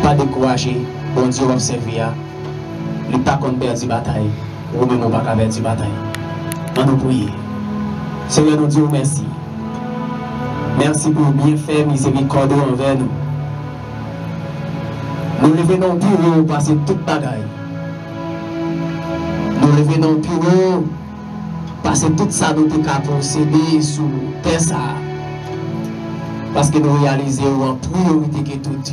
pas décourager, bon Dieu va servir. Il n'est pas contre perdre la bataille, ou même pas perdre la bataille. On nous prie. Seigneur, nous disons merci. Merci pour bien faire miséricorde envers nous. Nous revenons pour nous passer toute bagaille. Nous revenons pour nous passer tout ça nous avons procédé sous terre ça. Parce que nous réalisons en priorité que tout.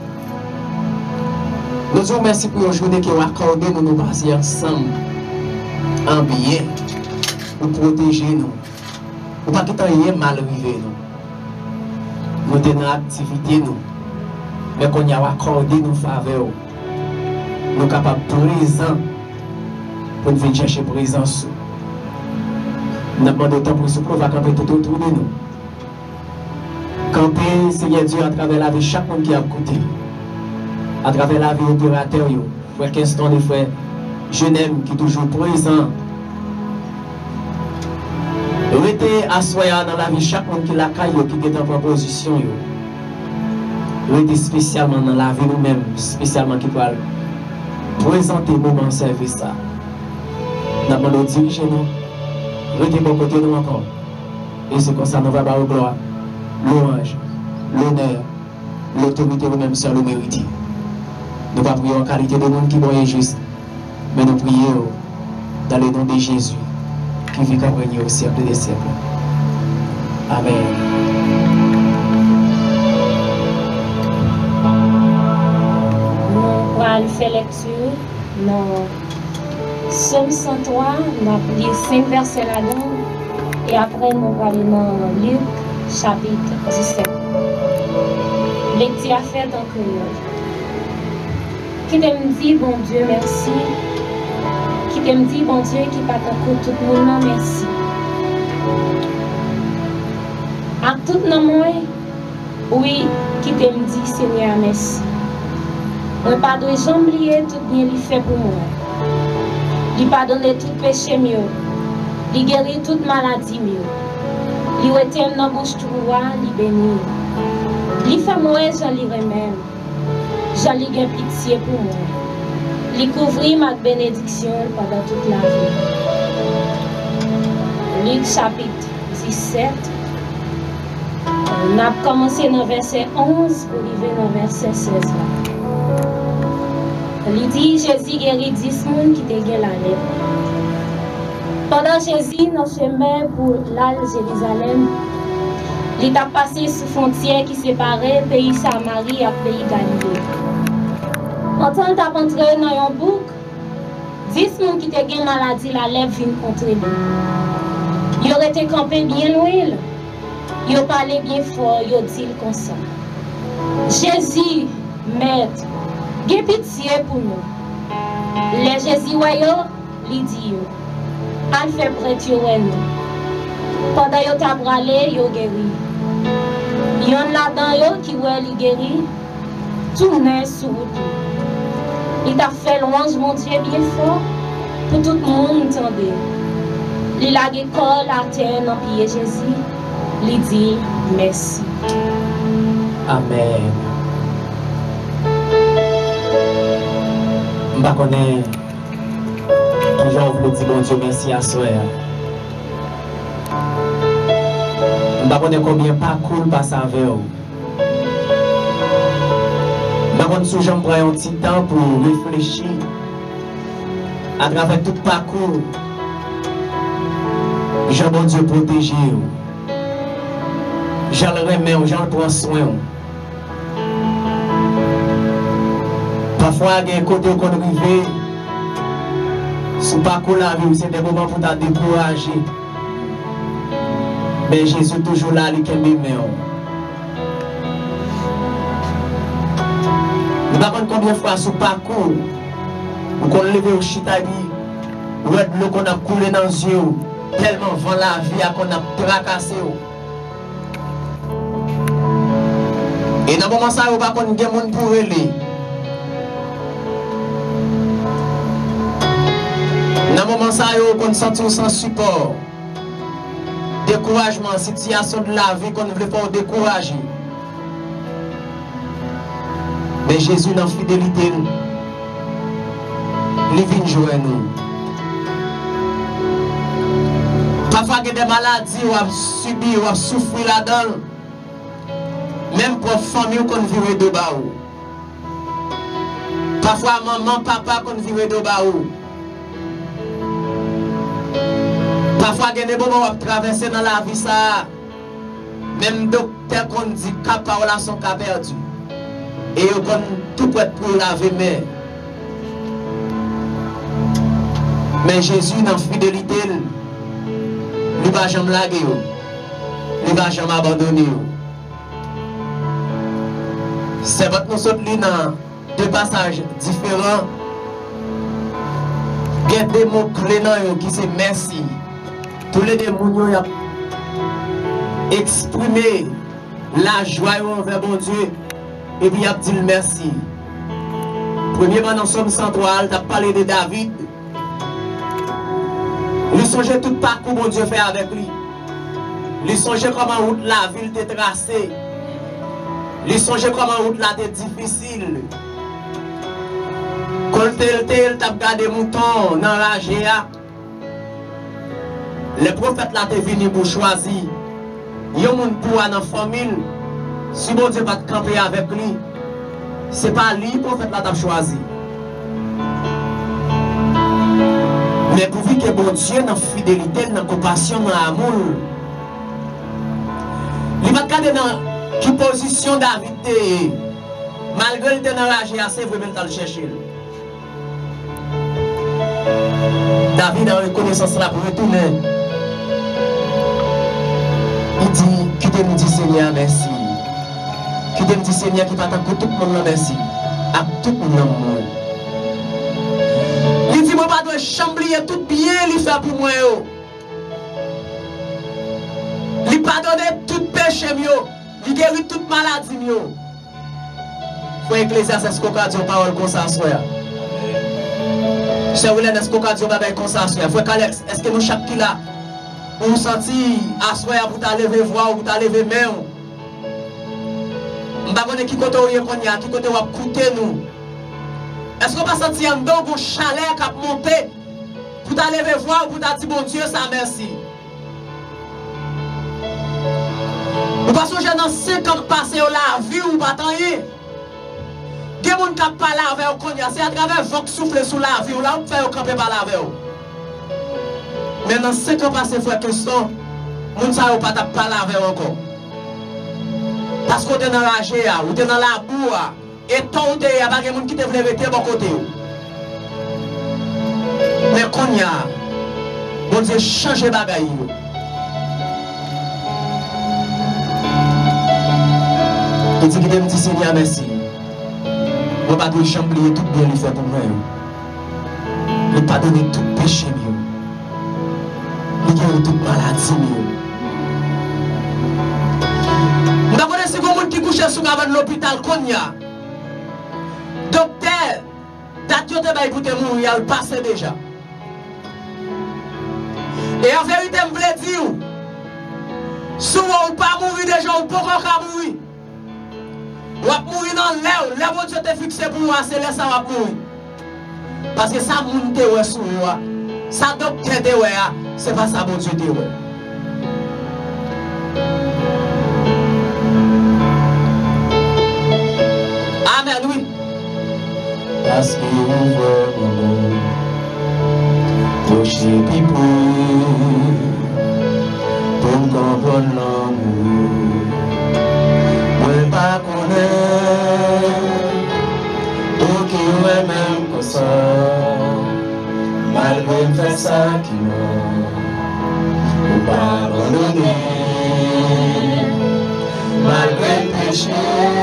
Nous disons merci pour une journée qui a accordé nous nous passer ensemble en bien pour protéger nous. Pour pas qu'il y ait mal arrivé nous. Nous sommes dans l'activité nous. Mais qu'on y a accordé nos faveurs. Nous sommes capables de présent pour nous venir chercher présence. Nous avons demandé temps pour ce qu'on va camper tout autour de nous. Camper, Seigneur Dieu, à travers la vie de chaque monde qui a écouté. À travers la vie opérateur, frère Kingston et frère Jeune qui est toujours présent. Restez assoyés dans la vie de chaque monde qui l'a caillé, qui est en proposition. Restez spécialement dans la vie nous-mêmes, spécialement qui peut présenter le moment de service. Nous avons dirigé nous. Restez bon côté nous encore. Et c'est comme ça nous va avoir gloire, l'orange, l'honneur, l'autorité nous-mêmes sur le mérite. Nous ne prions pas en qualité de monde qui est juste, mais nous prions dans le nom de Jésus qui vit comme régner au siècle des siècles. Amen. Nous allons faire lecture dans Somme 103, nous allons lire 5 versets là-dedans et après nous allons aller dans Luc chapitre 17. Lecture à faire en créole. Qui t'aime dit, bon Dieu, merci. Qui t'aime dit, bon Dieu, qui pas t'en tout le monde, merci. À tout le monde, oui, qui t'aime dit, Seigneur, merci. On pas de jamais oublier tout bien qu'il fait pour moi. Il pardonne tout péché mieux. Il guérit toute maladie mieux. Il retient dans bouche droit, il bénit. Il fait mourir, j'en lirai même. J'en lis pitié pour moi. Il couvrit ma bénédiction pendant toute la vie. Luc chapitre 17. On a commencé dans verset 11 pour arriver dans verset 16. Il dit Jésus guérit 10 personnes qui étaient la lèpre. Pendant Jésus, dans le chemin pour l'aller Jérusalem, il a passé sous frontière qui séparait pays Samarie et pays Galilée. En tant qu'il entré dans un bouc, 10 personnes qui étaient la maladie la lèpre viennent contre lui. Ils auraient été campés bien loin. Ils ont parlé bien fort, ils ont dit comme ça. Jésus, maître, j'ai pitié pour nous. Les Jésus voyons, il dit, al fait prêtre nous. Pendant qu'ils t'a bralé, ils ont guéri. Il y en a là-dedans qui ont guéri, tourné sur tout. Il t'a fait louange, mon Dieu, bien fort, pour tout le monde entendre. Il a dit corps à terre dans pied Jésus, il dit merci. Amen. Je ne connais pas qui j'en voulais dire bon Dieu merci à soi. Je ne connais pas combien parcours passe avec vous. Je ne connais pas si j'en prends un petit temps pour réfléchir à travers tout parcours. Jean bon Dieu protéger vous. Jean le remet, Jean le prend soin. Parfois, il y a des côtés qu'on arrive, sous parcours la vie, c'est des moments pour te décourager. Mais Jésus est toujours là, il est bien. Nous ne savons pas combien de fois sous parcours, nous avons levé au chitali, nous avons l'eau qu'on a coulé dans les yeux, tellement vent la vie qu'on a tracassé. Et dans le moment ça, il y a des gens pour aller. Dans le moment ça, on se sent sans support. Découragement, situation de la vie qu'on ne veut pas décourager. Mais Jésus, dans la fidélité, il vient jouer nous. Parfois, il y a des maladies, on a subi, on a souffert là-dedans. Même pour la famille qu'on vit de bas. Parfois, maman, papa qu'on vit de bas. Parfois, il y a des moments où on traverse dans la vie, ça. Même docteur qu'on dit que la relation a perdu. Et on a tout prêt pour laver mais. Mais Jésus, dans la fidélité, il ne va jamais laguer. Il ne va jamais abandonner. C'est votre nous sommes dans deux passages différents. Il y a des mots clés qui sont merci. Tous les démons ont exprimé la joie envers mon Dieu. Et puis il a dit merci. Premièrement, dans Somme 103, il a parlé de David. Il songeait tout parcours que mon Dieu fait avec lui. Il songeait comment route la ville était tracée. Il songeait comment route la était difficile. Quand il t'a gardé mouton dans la GA. Le prophète là est venu pour choisir. Il y a un monde pour dans la famille. Si mon Dieu va te camper avec lui, ce n'est pas lui le prophète là t'a choisi. Mais pourvu que bon Dieu, dans la fidélité, dans la compassion, dans l'amour, il va regarder dans quelle position David était. Malgré qu'il était dans la GAC, il va le chercher. David a reconnaissance là pour retourner. Il dit, qui te me dit Seigneur, merci. Qui te me dit Seigneur, qui va t'accorder tout le monde, merci. À tout le monde. Il dit, moi, pas de chamblier tout bien, il fait pour moi. Il pardonne tout péché, il guérit toute maladie. Il faut Ecclésiastes, est-ce qu'on a dit une parole comme ça, soya? Cher Willen, est-ce qu'on a dit une parole comme ça, soya? Faut qu'Alex, est-ce que nous, chaque qui là, vous sentez à soya pour t'lever voir ou pour t'lever main? Je ne sais pas qui côté où il y a, qui côté où il y a coûté nous. Est-ce qu'on va sentir un bon chaleur qui a monté pour t'lever voir ou pour t'dire bon Dieu, ça merci? Ou parce que j'ai dans 5 ans passé la vie ou pas tant y. Il y a des gens qui ne parlent pas avec vous, c'est à travers vous qui soufflez sous la vie ou là vous faites camper par la vie. Mais dans 5 ans passé, frère question, les gens ne savent pas parler avec vous encore. Parce que vous êtes dans la GA, vous êtes dans la boue, et tant que vous êtes, il y a pas de gens qui te veulent mettre de bon côté. Mais quand il y a, bon Dieu change les bagailles. Il dit qu'il me dit Seigneur merci. Je ne vais pas chamblier tout bien lui faire pour moi. Il ne pas donner tout péché mieux. Il guérit toute maladie mieux. Vous connaissez si vous qui couche sous l'hôpital Konya. Docteur, date de pour te mourir, il passe déjà. Et en vérité, je voulais dire, si vous ne pas mourir déjà, vous ne pouvez pas mourir. Vous allez mourir dans l'air, là où Dieu t'est fixé pour moi, c'est là ça va mourir. Parce que ça monte sur moi, ça docteur de ouais, c'est pas ça bon Dieu de ouais. Amen, oui. Parce que vous voyez toucher people pour comprendre l'amour. Moi pas connaître pour qui ouais même comme ça. Malgré me faire ça qui m'a pas abandonné. Malgré le péché.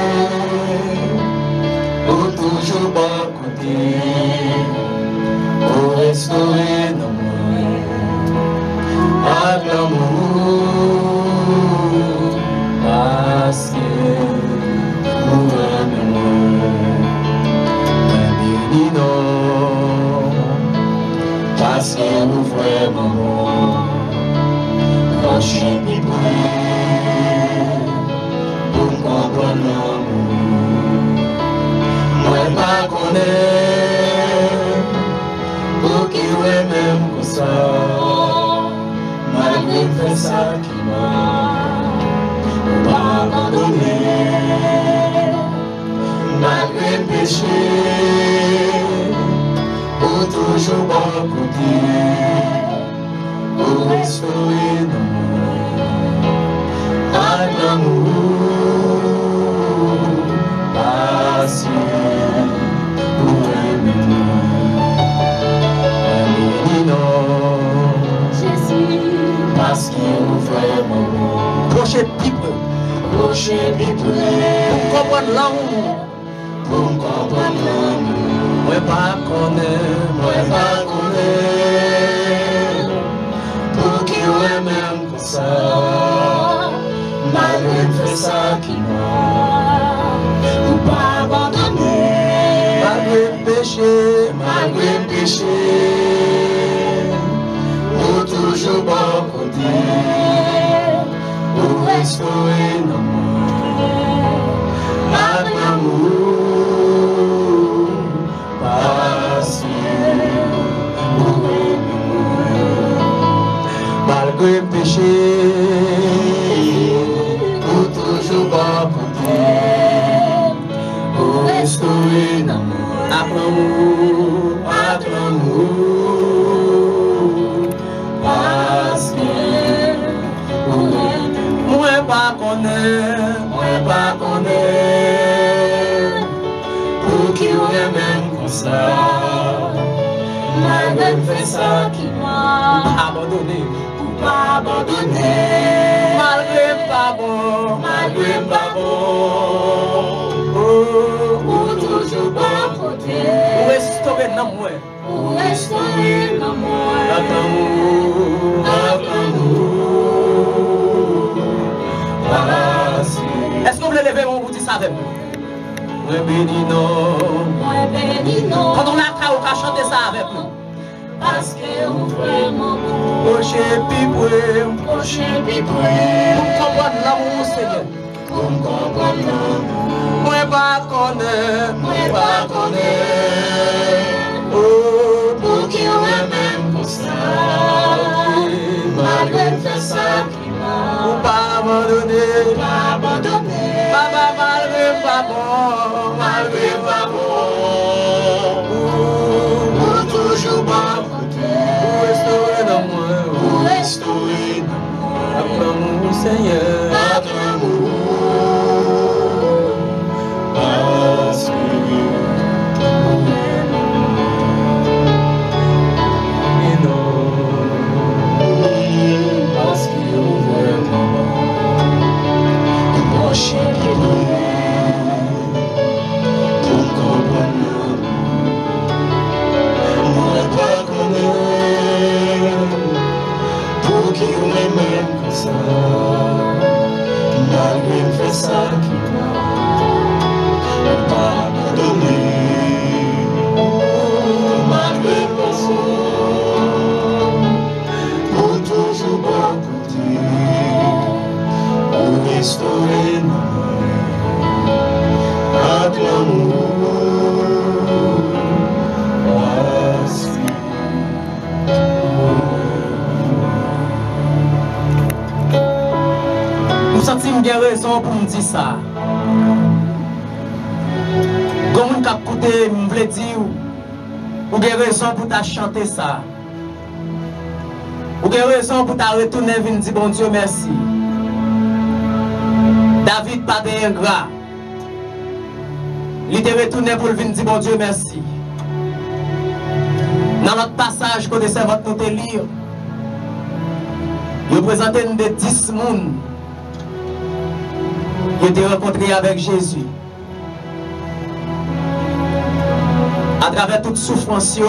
Pour toujours bon côté, pour restaurer nos moyens, avec l'amour, parce que nous aimons, mais bénis nous, parce que nous vraiment bons, quand je suis pour comprendre l'amour. connaît, pour qui ouais même comme ça, malgré fait ça qui m'a pas abandonné, malgré le péché, pour toujours bon côté, pour restaurer nos mains, à l'amour, patient, pour aimer nous. Jésus, Parce qu'il est vraiment Proche people. proche people. Pour comprendre l'amour. Pour comprendre l'amour. Moi pas connaître. Moi pas connaître. Pour qui ouais même comme ça. Malgré fait ça qui m'a. Pour pas abandonner. Malgré le péché. Malgré le péché. Pour toujours bon côté. Pour restaurer nos mains, avec l'amour, patient, pour aimer. Malgré le péché. Pour toujours bon côté, pour restaurer nos mains, Avec l'amour. avec l'amour, patient, pour aimer. Moi pas connaître. Moi pas connaître, pour qui ouais même comme ça, malgré fait ça qui m'a Abandonné. pas abandonné, Malgré pas bon. malgré pas bon, pour toujours bon côté, Pour restaurer dans moi. pour restaurer nos mains, Avec l'amour. avec l'amour, patient. Est-ce que vous voulez lever mon bout de ça avec moi? Moi béni non. Moi béni non, Quand on a qu'à chanter ça avec nous. parce que vous vraiment bon. Proche people. Proche puis Pour comprendre l'amour Seigneur. pour comprendre l'amour, Moi pas connaître. moi pas connaître, Oh, pour qui ouais même comme ça, malgré fait ça qui m'a pour pas abandonner. pas abandonné, Papa malgré pas bon. malgré pas bon, pour toujours bon côté, Pour restaurer dans moi. pour restaurer nos Avec l'amour Seigneur. mains, avec l'amour, parce que Et non. parce qu'il ouvre mon chien qui pour comprendre, moi pas connaître, pour qui on est même comme ça, malgré fait ça qui m'a pas abandonné, malgré pas ça. Pour toujours bon côté, pour restaurer nos mains, avec l'amour, patient. Nous sentons bien raison pour nous dire ça. Comme on a écouté, je voulais dire, ou avez raison pour ta chanter ça. Ou avez raison pour ta retourner et dire bon Dieu merci. David pas de ingrat. Il était retourné pour venir dire bon Dieu merci. Dans notre passage que nous servons de lire, il présentait de 10 personnes qui étaient rencontrés avec Jésus. À travers toute souffrance,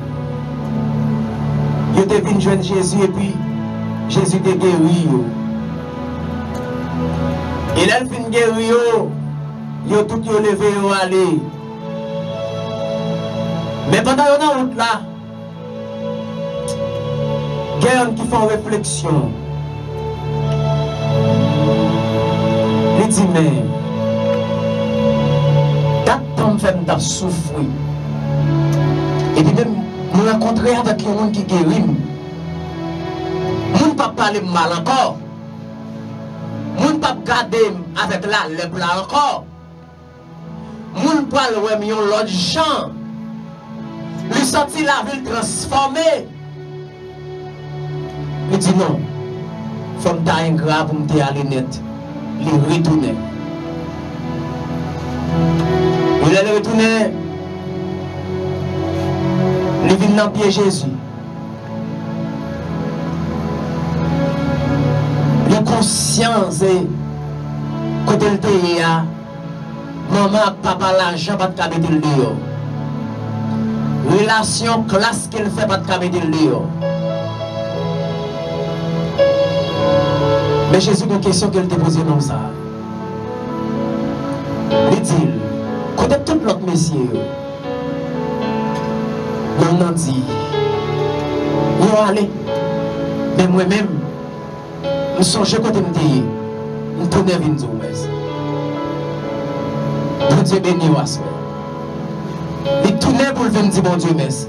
ils étaient venus joindre Jésus et puis Jésus était guéri. Et là, il fin guéri, ils ont tout levé et allé. Mais pendant qu'ils sont en route là, il y a qui font réflexion. Il dit, mais, t'as tant fait de souffrir. Et puis même, nous rencontrons avec un monde qui guérit. Nous ne pas parler mal encore. Nous ne pas garder avec la lèvre là encore. Nous ne pas le voir l'autre gens. Lui sortir la ville transformée. Il dit non. Faut me tailler grave pour me aller net. Il retourne. Il est retourné. Il vient dans le pied Jésus. La conscience et côté le pays, maman, papa, l'argent, pas de cabine de l'eau. Relation, classe qu'il fait, pas de cabine de l'eau. Mais Jésus, une question qu'il te posée comme ça. Il dit, côté tout l'autre messieurs, on a dit, vous allez, mais moi-même, je songe côté me dire, je tourne vers Dieu. Bon Dieu béni ou assoir. Il tourne pour venir dire bon Dieu merci.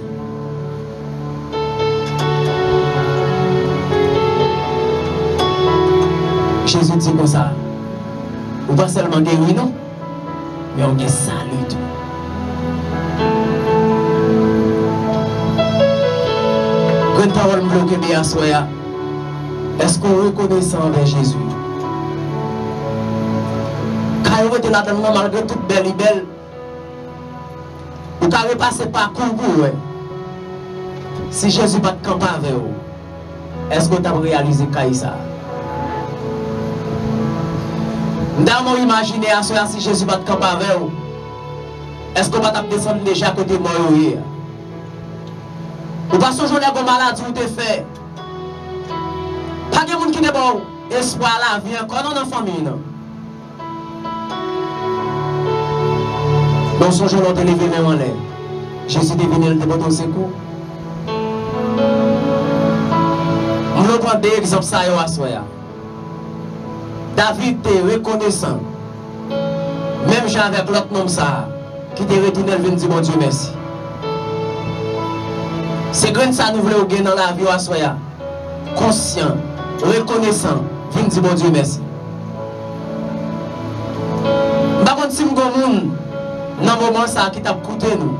Jésus dit comme ça, ou pas seulement guéri non, mais on est salut tout. Quand parole me bloque bien soya, est-ce qu'on reconnaît ça envers Jésus? Quand vous êtes là dedans malgré toute belle et belle, vous avez passé par concours. Si Jésus va te camper avec vous, est-ce que vous avez réalisé ça? Dans mon imaginer à soi, si Jésus va te camper avec vous, est-ce que vous va descendre déjà à côté de moi? Ou pas ce jour là comme maladie ou te fait. Pas de monde qui n'est bon espoir la vie encore dans la famille. Dans son jour, on te levé même en l'air. Jésus est venu, il te donne secours. On va prendre des exemples ça à soi. David était reconnaissant. Même Jean avec l'autre nom ça, qui était retourné, il vient dire bon Dieu merci. C'est grand ça nous voulons gagner dans la vie à soi. Conscient, reconnaissant, vient dire bon Dieu merci. Par contre, si nous avons dans le moment ça qui t'a coûté nous,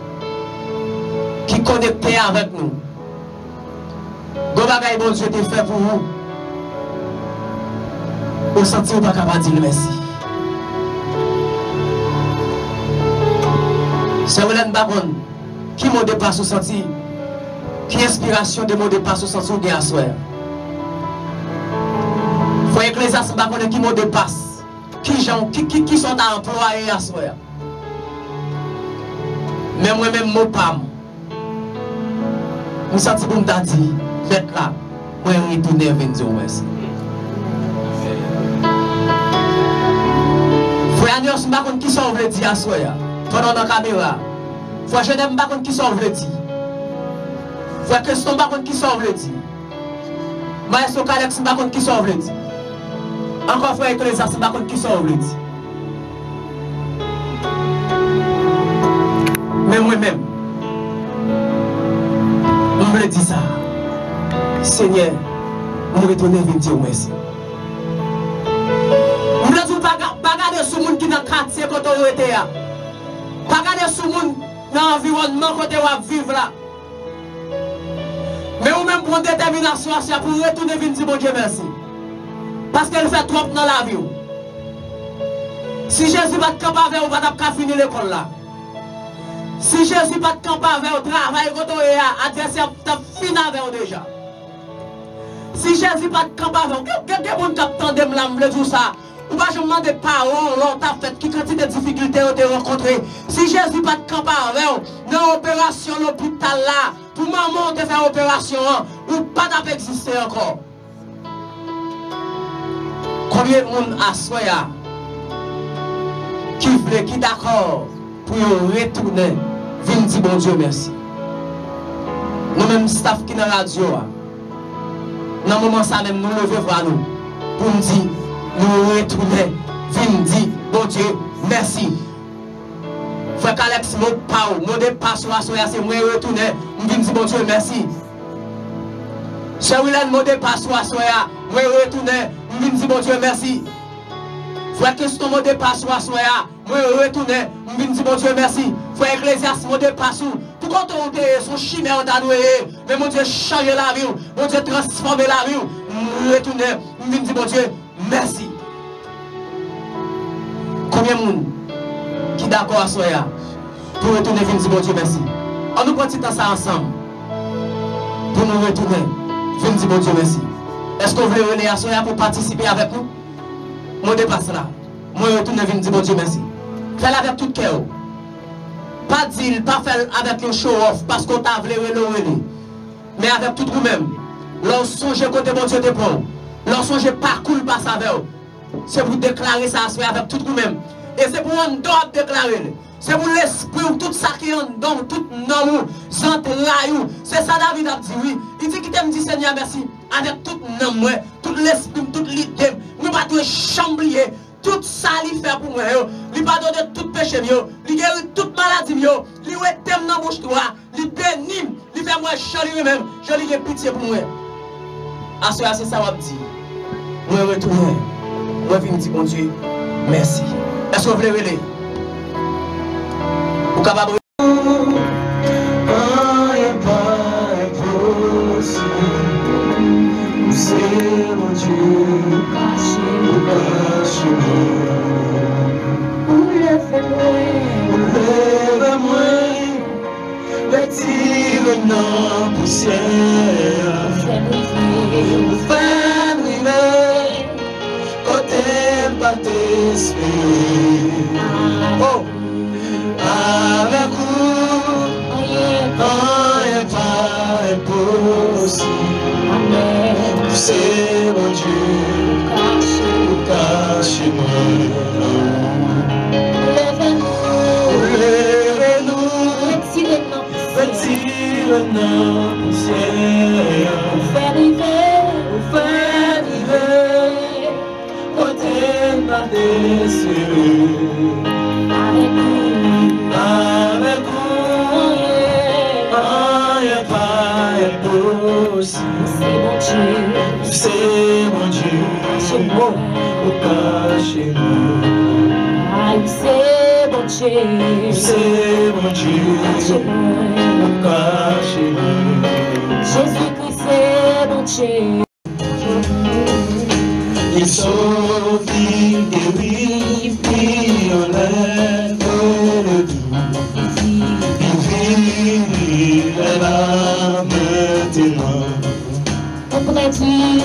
qui connecté avec nous, bon bagay bon Dieu t'a fait pour vous, vous sentez vous pas capable de dire merci. C'est Hélène Baron qui m'a dépassé au senti, qui inspiration de mon dépasse au senti ou bien à soi. Faut Ecclésiaste Baron qui m'a dépasse, qui sont employés à soi. Mais moi-même, mon pam, je sens que je me dis, faites là, moi je retourne vers Dieu. Merci. Frère Agnos, je ne sais pas qui sont veulent dire à soi, pendant la caméra. Frère Genève, je ne sais pas qui sont veulent dire. Frère Christon, je ne sais pas qui sont veulent dire. Maestro Kalex, je ne sais pas qui sont veulent dire. Encore frère Ecclésiaste, je ne sais pas qui sont veulent dire. Mais moi-même, on me dit ça. Seigneur, on me retourne vers Dieu merci. On me dit pas regarder sur le monde qui est dans le quartier quand on était là. Pas regarder sur le monde dans l'environnement quand on vivre là. Mais on même prendre détermination pour retourner vers Dieu bon Dieu merci. Parce qu'elle fait trop dans la vie. Si Jésus va te camper avec vous, va pas finir l'école là. Si Jésus va te camper avec le travail, l'adversaire va finir avec vous déjà. Si Jésus va te camper avec vous, quelqu'un qui attend de me dire ça, ou pas je me demande des paroles, l'autre fait, qui quantité de difficultés vous avez rencontrées. Si Jésus va te camper avec vous, dans l'opération, l'hôpital là, tout le monde te fait opération, ou pas d'exister encore. Combien de monde a soya qui veut, qui d'accord pour retourner, venir dire bon Dieu merci. Nous-mêmes, staff qui est dans la radio, dans le moment ça même, nous levons voir nous, pour nous dire, nous retourner, venir dire bon Dieu merci. Frère Alex, mon dépasse, c'est moi retourner, je viens dire bon Dieu merci. Sœur Wilane, mon dépasse, moi retourner, je viens dire bon Dieu merci. Frère Christon, mon dépasse, moi retourner, je viens dire bon Dieu merci. Frère Ecclésias, mon dépasse, pour quand on est son chimère, on a noué, mais mon Dieu change la vie, mon Dieu transforme la vie, je retourner, je viens dire bon Dieu merci. Combien de monde qui est d'accord à Soya pour retourner venir dire bon Dieu merci. On nous prend petit temps ça ensemble pour nous retourner venir dire bon Dieu merci. Est-ce qu'on veut venir à Soya pour participer avec nous? Moi dépasse là. Moi retourner venir dire bon Dieu merci. Fais-le avec tout cœur. Pas dire, pas faire avec un show off parce qu'on t'a voulu relou. Mais avec tout vous-même. Lorsque songez côté bon Dieu te prend. Lorsque songez parcours passe avec vous. C'est pour déclarer ça avec tout vous-même. Et c'est pour un don déclarer. C'est pour l'esprit, tout ça qui est en don, tout nom, c'est ça David a dit oui. Il dit qu'il t'aime dit Seigneur merci. Avec tout nom, tout l'esprit, tout l'idée. Nous ne pouvons pas chambrier. Tout ça il fait pour moi. Il pardonne de tout péché. Il guérit toute maladie. Il est dans bouche toi. Il bénit. Il fait moi joli lui-même. Je lui ai pitié pour moi. À ce c'est ça que je dis. Moi retourner. Moi viens dire bon Dieu merci. Est-ce que vous voulez aller? Vous capable? C'est mon Dieu, cache-moi. Lève-moi, retire nos poussières. Fais briller, côté pas t'espérer. Oh, avec vous, rien pas impossible. C'est mon Dieu, cache-moi. Lève-nous, retire nos poussières. Fais vivre, côté ma désir. Avec vous, rien pas impossible. C'est mon Dieu, c'est bon, au cacher-moi. C'est mon Dieu, c'est mon Dieu, au cacher-moi. Jésus-Christ, c'est mon Dieu. Il sauve, il guérit, il enlève le doute. Il vit, il est là maintenant. Auprès du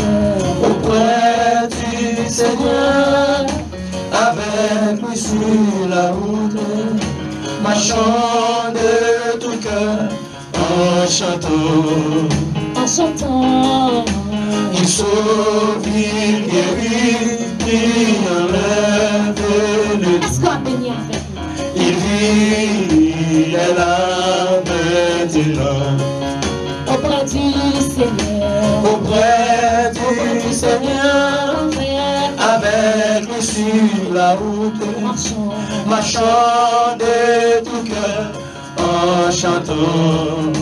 Seigneur, avec lui sur la route, marchant de tout cœur, en chantant, il sauve, il guérit, il enlève le doute. Est-ce qu'on va bénir avec nous? Il vit, il est là maintenant. Auprès du Seigneur, avec lui sur la route, marchant de tout cœur, en chantant,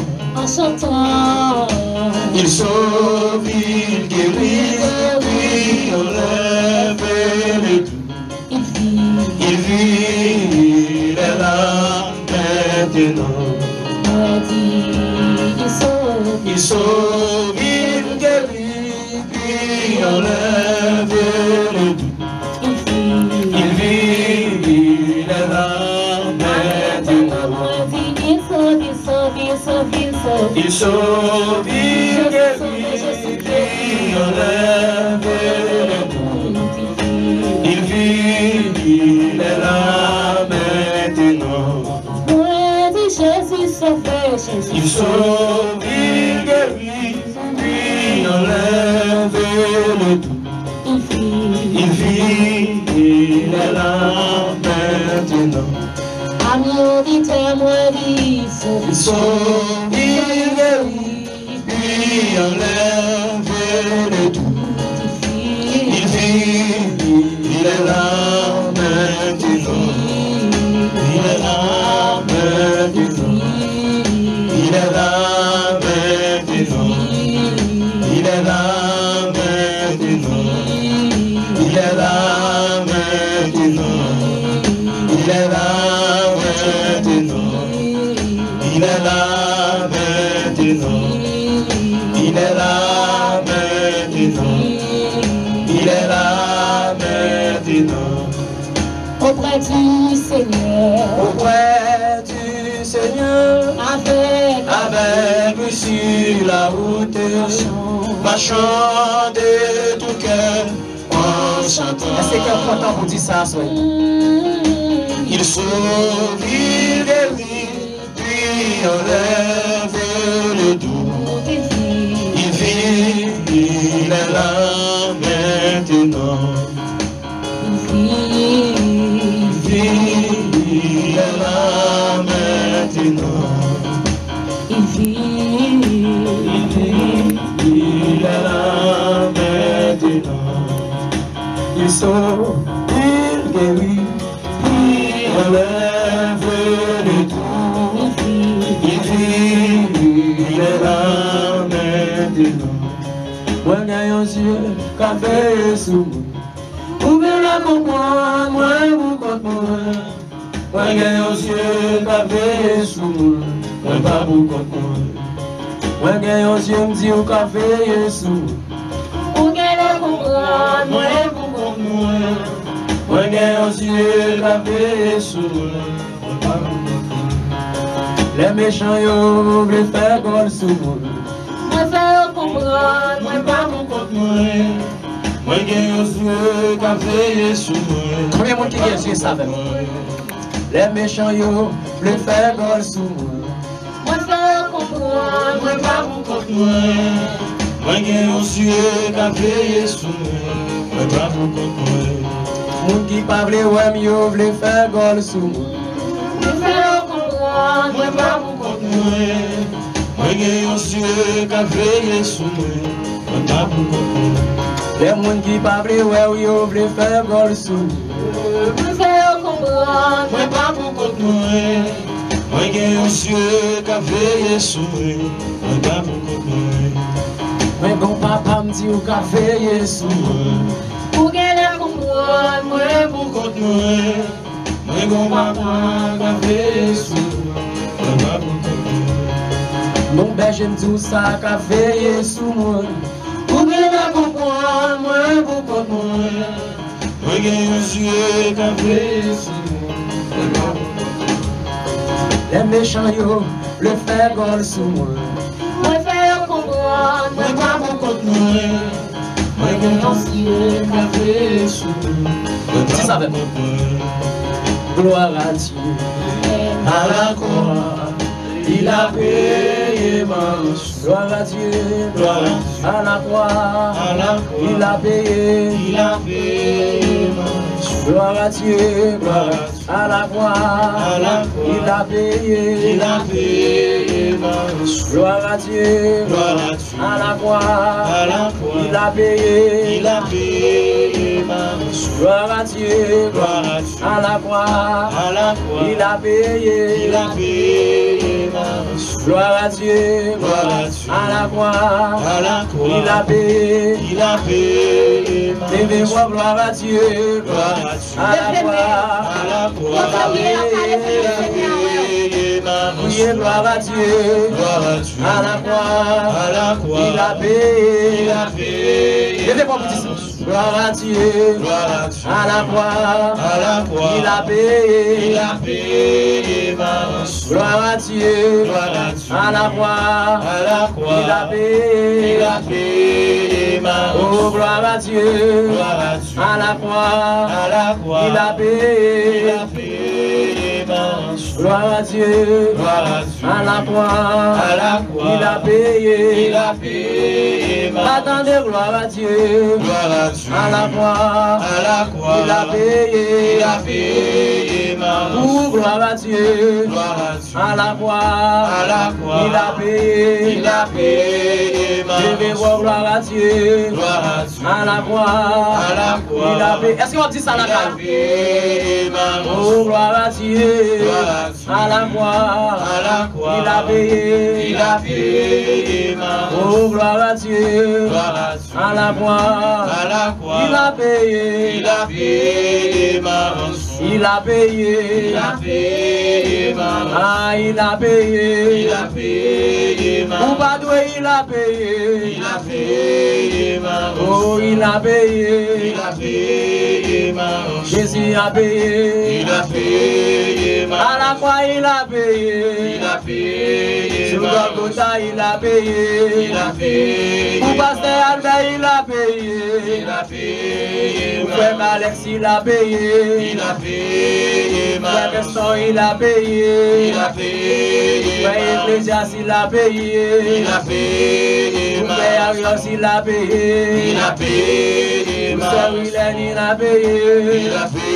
il sauve, il guérit, il enlève le tout. Il vit, il est là maintenant. Il sauve, il guérit, il enlève le doute. Il vit, il est là maintenant. Il sauve, il guérit, il enlève le doute. Il vit, il est là maintenant. Il sauve, il guérit, il enlève le doute. Il vit, il est là maintenant. Il sauve, il guérit, il enlève le doute. Il vit, il est là maintenant. Il est là. Il est là maintenant. Il est là maintenant. Il est là maintenant. Il est là maintenant. Auprès du Seigneur. Auprès du Seigneur. Avec lui sur la route. Marchant de tout cœur. En chantant. Est-ce que quelqu'un est content pour dire ça, soyez? Il sauve, il guérit, puis enlève le doux. Il vit, il est là maintenant. Il vit, il est là maintenant. Il vit, il est là maintenant. Il sauve, il guérit, puis enlève le doux. Il vit, il est là maintenant. Moi, j'ai un Dieu qui a veillé sur moi. Vous pouvez la comprendre, moi, vous comprenez. Moi, j'ai un Dieu qui a veillé sur moi. Moi, pas vous comprendre. Moi, j'ai un Dieu qui me dit qui a veillé sur moi. pour qu'elle comprenne, Moi, vous comprenez. Moi, j'ai un Dieu qui a veillé sur moi. Moi, pas vous comprendre. Les méchants, ils veulent faire gol sur moi. moi faire comprendre, moi pas vous comprenez. Moi, j'ai un Dieu qui a veillé sur moi. Combien de monde qui a Dieu savait? Les méchants, ils veulent faire gol sur moi. moi faire comprendre, moi pas vous comprenez. Moi, j'ai un Dieu qui a veillé sur moi. Moi, pas vous comprenez. Moun qui parle, ouais, mieux veulent faire gol sur moi. moi faire comprendre, moi pas vous comprenez. Moi, j'ai un Dieu qui a veillé sur moi. Moi, pas vous comprenez. Les moun qui parlent, ouais, mieux veulent faire gol sur moi. moi faire comprendre, Moi, pas vous comprenez. Moi, j'ai un Dieu qui a veillé sur moi. Moi, pas vous comprenez. Moi, bon papa me dit qu'il a veillé sur moi. pour qu'elle comprenne, moi Vous comprenez. Moi, bon papa qui a veillé sur moi. Moi, pas vous comprenez. Mon berger me dit ça qui a veillé sur moi. Pour qu'elle comprenne, moi, vous comprenez. Moi, j'ai un Dieu qui a veillé sur moi. Moi, pas vous comprenez. Les méchants, yo, le faire gol sur moi. moi faire comprendre, moi pas vous comprenez. Moi, j'ai un Dieu qui a veillé sur moi. Si ça va. Gloire à Dieu. À la croix, il a payé ma rançon. Gloire à Dieu. Gloire à la croix, il a payé ma rançon. Gloire à Dieu. À la croix, il a payé ma rançon. Gloire à Dieu. À la croix, il a payé ma rançon. Gloire à Dieu. À la croix, il a payé ma rançon. Gloire à Dieu. À la croix, il a payé ma rançon. Levez-moi, gloire à Dieu. À la croix, priez gloire à Dieu. À la croix, il a payé. Levez-moi pour dire ça. Gloire à Dieu. À la croix, il a payé ma rançon. Gloire à Dieu. À la croix, il a payé ma rançon. Oh, gloire à Dieu. À la croix, il a payé ma rançon. Gloire à Dieu. À la croix, il a payé ma rançon. Attendez, gloire à Dieu. À la croix, il a payé ma pour gloire à Dieu, à la croix, il a payé, je vais voir gloire à Dieu, à la croix, il a payé. Est-ce qu'on dit ça à la croix? Oh gloire à Dieu, à la croix, il a payé, oh gloire à Dieu, à la croix, il a payé, il a payé, ah il a payé, ou pas doué il a payé, oh il a payé, Jésus a payé, à la croix il a payé, sur Golgotha il a payé, pour pasteur Albert il a payé, pour frère Alex il a payé, frère Gaston il a payé, frère Ecclésias il a payé, frère Arios il a payé, frère Willem il a payé,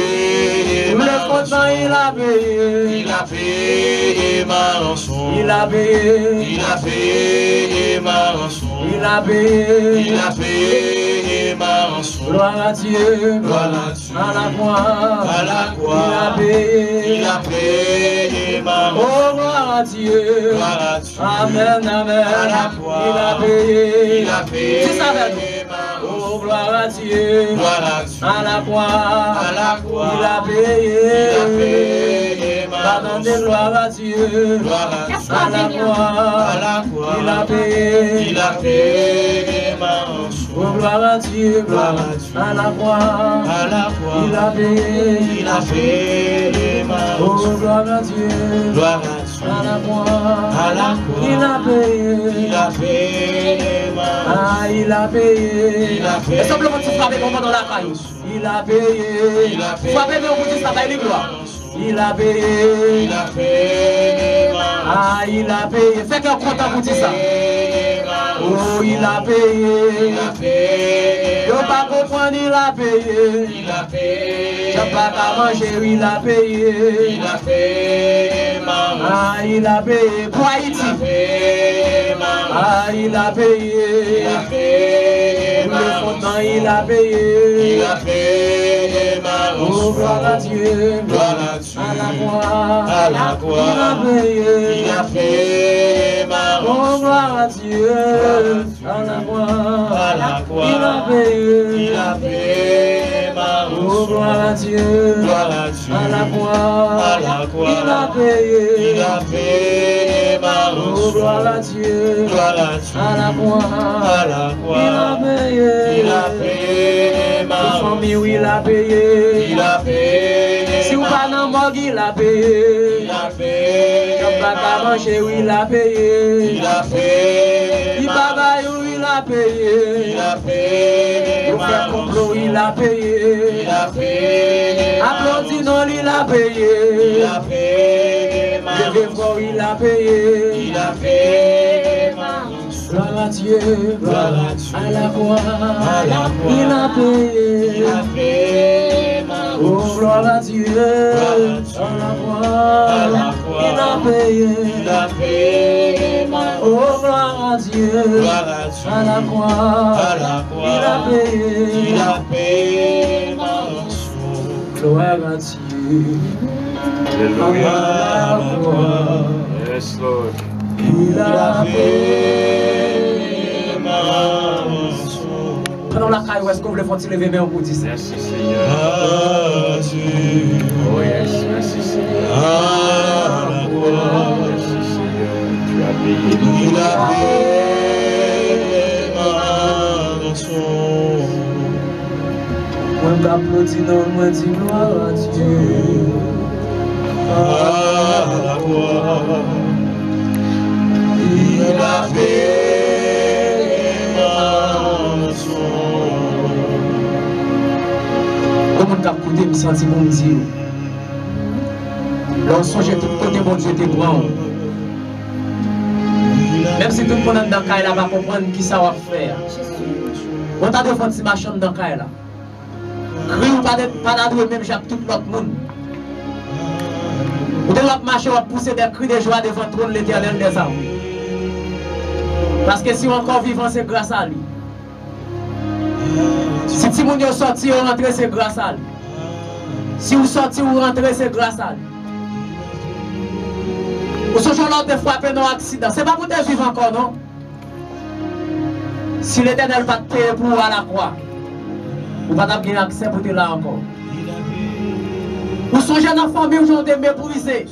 pour le content il a payé, il a payé ma rançon, il a payé, il a payé ma rançon, il a payé, il a payé ma rançon. Gloire à Dieu, Gloire à Dieu, à la croix, à la croix, il a payé, il a payé ma rançon. oh gloire à Dieu, Gloire à Dieu, amen, amen, à la croix, il a payé, il a payé dis ça avec nous. ma rançon. Oh gloire à Dieu, Gloire à Dieu, à la croix, à la croix, il a il a payé, payé ma pardon de rançon. gloire à Dieu, Gloire à Dieu, à la croix, à la croix, il a payé, il a payé ma rançon. oh gloire à Dieu, Gloire à Dieu, à la croix, à la croix, il a payé, il a payé ma oh rançon. gloire à Dieu, Gloire à Dieu, à la croix, à la croix, il a payé, il a payé ma rançon. ah il a payé, Il a payé. et simplement tu frappes comment dans la caille, il a payé, Il a payé. frappez mais on vous dit ça va aller gloire, il a payé, Il a payé ma rançon. ah il a payé, fait qu'un content vous dit ça, Payé ma rançon. oh il a payé, Il a payé yo ma pas comprendre il a payé, Il a payé j'ai pas qu'à manger, il a payé, Il a payé ma rançon. ah il a payé pour Haïti, Il a payé ma rançon. ah il a payé, Il a payé pour ma le rançon. fondant il a payé, Il a payé ma oh rançon. gloire à Dieu, Gloire à Dieu, à la croix, à la croix, il a payé, il a payé ma oh rançon. gloire à Dieu, à la croix, À la croix, il a payé, il a payé ma oh rançon. gloire à Dieu, Gloire à Dieu, à la croix, à la croix, il a payé, il a payé ma oh rançon. gloire à Dieu, Gloire à Dieu, à la croix, à la croix, il a payé, il a payé ma pour rançon. famille, oui, il a payé, Il a payé si vous ma pas dans morgue, il a payé, Il a payé j'ai pas qu'à ma manger, oui, il a payé, Il a payé il ma bagaille, oui, il a payé, Il a payé pour faire ma complot, il a payé, Il a payé applaudis, non, il a payé, Il a payé ma levez fort, il a payé, Il a payé ma gloire à Dieu, Gloire à Dieu, à la croix, à la croix, il a payé, Il a payé ma oh gloire à Dieu, à à la la croix, croix, il a payé, Il a payé ma oh gloire à Dieu, Gloire à Dieu, à la croix, à la croix, il a payé, Il a payé ma rançon. gloire à Dieu, Alléluia, à la croix, yes Lord. il Il a a payé. payé ma rançon. Pendant la caille, où est-ce que vous voulez faire lever main pour dire ça? Merci Seigneur. À Dieu, Oh yes, merci Seigneur. à la croix, Merci Seigneur. Tu as payé. il a payé ma rançon. Moi, j'applaudis, non, moi, dis gloire à Dieu. À la croix, il a payé ma rançon. Comment t'as écouté, me sentir bon Dieu. Lorsque j'ai tout côté, bon Dieu te prend. Même si tout le monde est dans le cas, il va comprendre qui ça va faire. On t'a défendu si ma chambre dans le cas là. Oui, ou pas d'adouer même Jacques tout l'autre monde. Vous devez marcher, vous pousser des cris de joie devant le trône de l'Éternel des armées. Parce que si on est encore vivant, c'est grâce à lui. Si tout le monde est sorti ou rentré, c'est grâce à lui. Si vous sortez ou rentrez, c'est grâce à lui. Ou ce jour-là, de frapper dans l'accident. Ce n'est pas pour te vivre encore, non? Si l'Éternel va te payer pour à la croix, vous ne pouvez pas avoir accès pour te là encore. Ou songez dans la famille où j'en ai méprisé.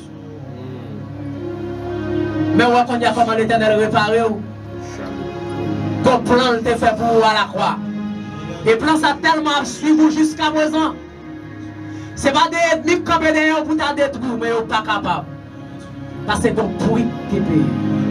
Mais on va connaître comment l'Éternel réparé. Ton plan te fait pour à la croix. Et plan ça tellement suivi jusqu'à présent. Ce n'est pas des ennemis qui campent derrière pour te détruire, mais ils ne sont pas capables. Parce que ton prix t'es payé.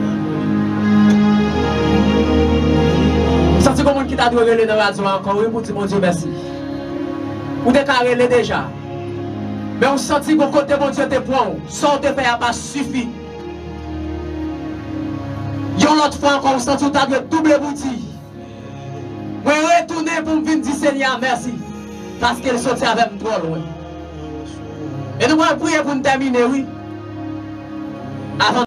Vous sentez comment qui t'a dû relayer dans la radio encore? Oui, pour dire mon Dieu merci. Vous t'es carré déjà. Mais vous sentez que côté mon Dieu te prend. Sans te faire pas suffit. Yon l'autre fois encore, vous sentez que vous avez double boutique. Vous retournez pour me venir dire Seigneur merci. Parce qu'elle sortit avec moi trop loin. Et nous allons prier pour nous terminer, oui. Avant